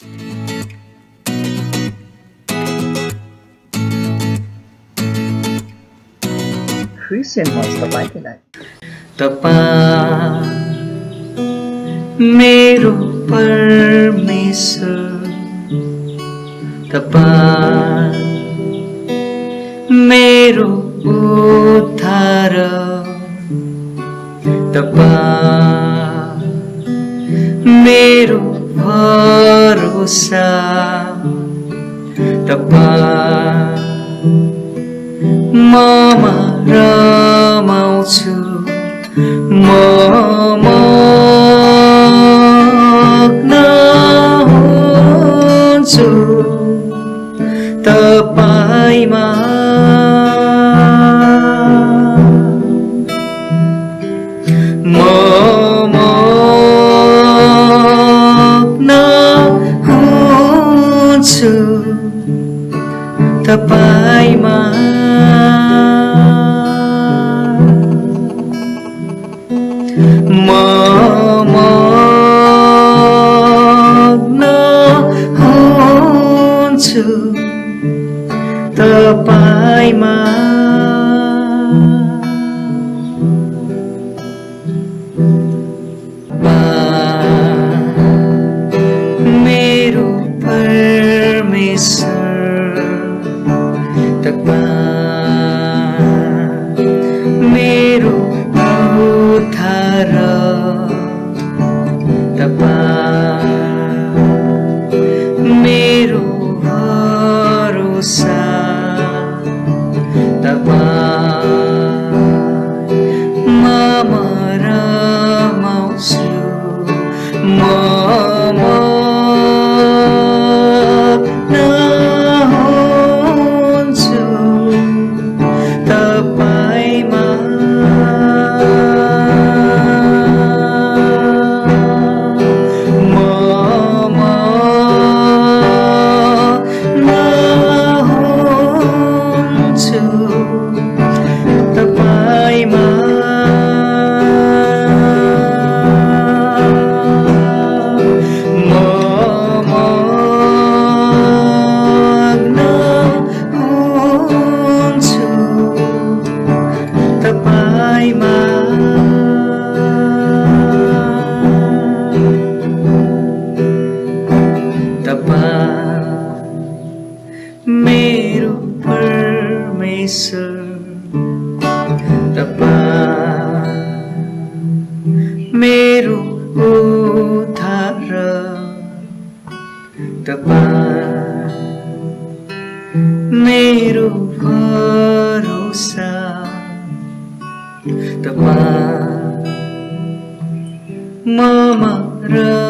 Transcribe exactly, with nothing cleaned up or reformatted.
Christian was तपाईँलाई तपाईं मेरो परमेश्वर तपाईं मेरो उद्धार तपाईं मेरो भरोसा तपाईं ममा रमाउँछु म मग्न हुन्छु तपाईमा म मग्न हुन्छु तपाईमा म मग्न हुन्छु तपाईमा मेरो परमेश्वर तपाईं मेरो उद्धार तपाईं मेरो भरोसा तपाईं ममा रमाउँछु म मग्न हुन्छु तपाईमा म मग्न हुन्छु तपाईमा म मग्न हुन्छु तपाईमा तपाईं मेरो परमेश्वर तपाईं मेरो उद्धार तपाईं मेरो भरोसा तपाईं ममा